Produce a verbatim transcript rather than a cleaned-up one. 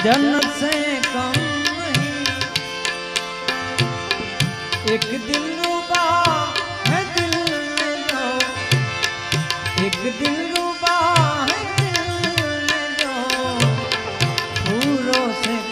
जन्नत से कम नहीं। एक दिल रुबा है दिल में जो, एक दिल रुबा है दिल में जो, फूलों से